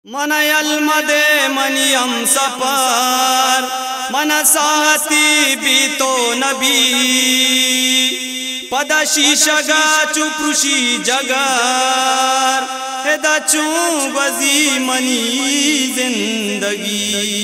मनयल्मदे मनियम सपर मनसाहती बीतो नबी पदशीशगा चुप्रुशी जगर हेदचू बजी मनी जिंदगी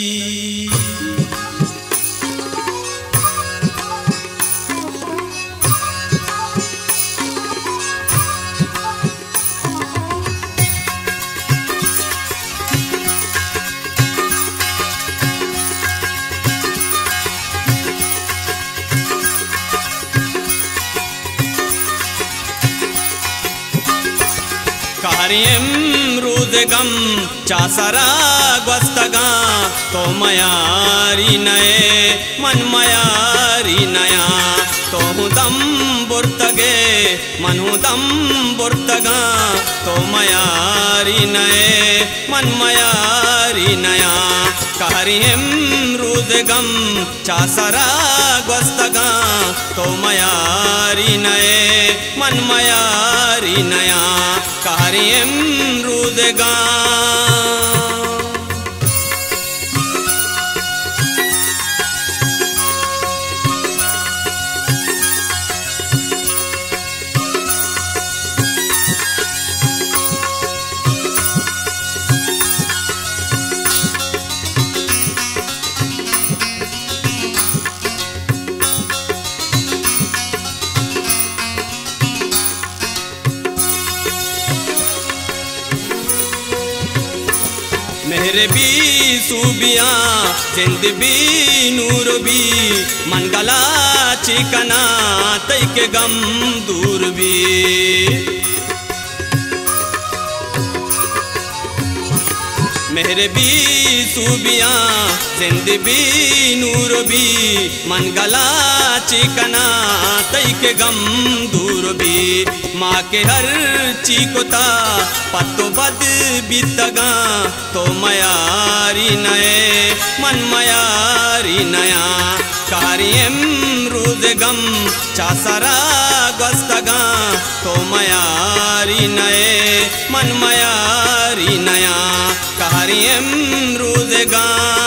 कार्यम रुदगम चासरा ग्वस्तगा तो मयारी नए मन मयारी नया तो हुदम बुर्तगे मनहुदम बुर्तगा तो मयारी नए मन मयारी नया कार्यम रुदगम चासरा ग्वस्तगा तो मयारी नए मन मयारी नया कार्यम रुदगा मेरे भी सूबिया जिंद भी नूर भी मनगला चिकना तई के गम दूर भी मेरे भी सूबिया जिंद भी नूर भी मनगला चिकना तई के गम दूर भी माँ के हर चीकोता पत्तो बद बीतगा तो मयारी नए मन मयारी नया कार्यम रुदगम चासरा ग्वस्तगा तो मयारी नए मन मयारी नया कार्यम रुदगा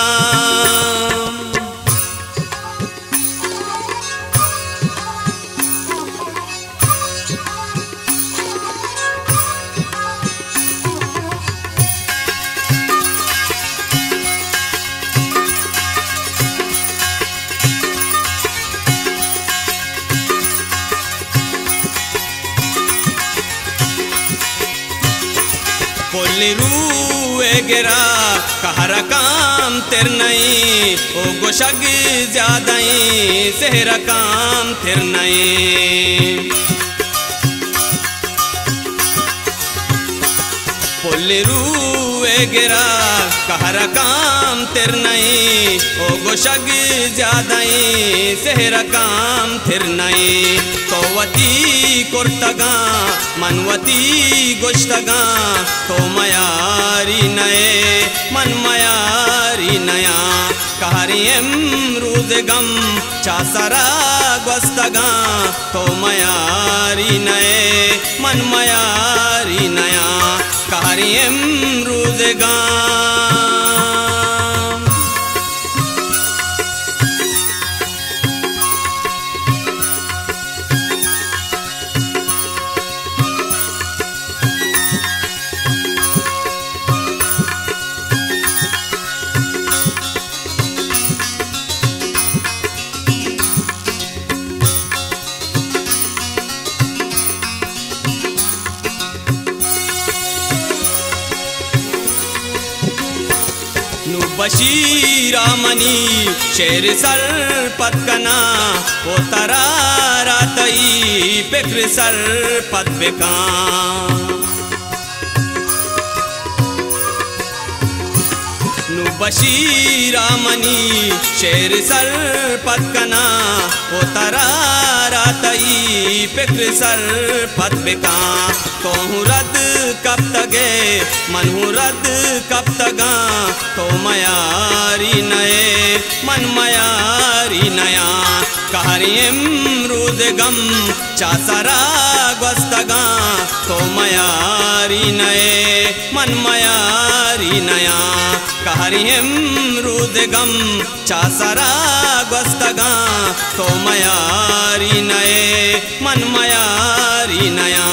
गिरा कहर काम तेर नहीं ओ गोशग ज्यादा सेहरा काम तेर नहीं पुलरूए गिरा कहर काम तेर नहीं ओ गोशग ज्यादा सेहरा काम तेर नहीं तो वती कुर्तगा मनवती गोश्तगा तो मयारी नए मन मयारी नया कार्यम रुदगम चासरा ग्वस्तगा तो मयारी नए मन मयारी नया कार्यम रुदगा बशीरा मनी शेर सर पत्कना वो तरारा तई फिक्र सर पत बेका नु बशीरा मनी शेर सर पत्कना वो तरारा तई फिक्र सर पत बेका तो रद कब तगे मन रद कब तगा तो मयारी नए मन मयारी नया कहरियम रुदगम चासरा गस्तगा तो मयारी नए मन मयारी नया कहरियम रुदगम चासरा गस्तगा तो मयारी नए मन मयारी नया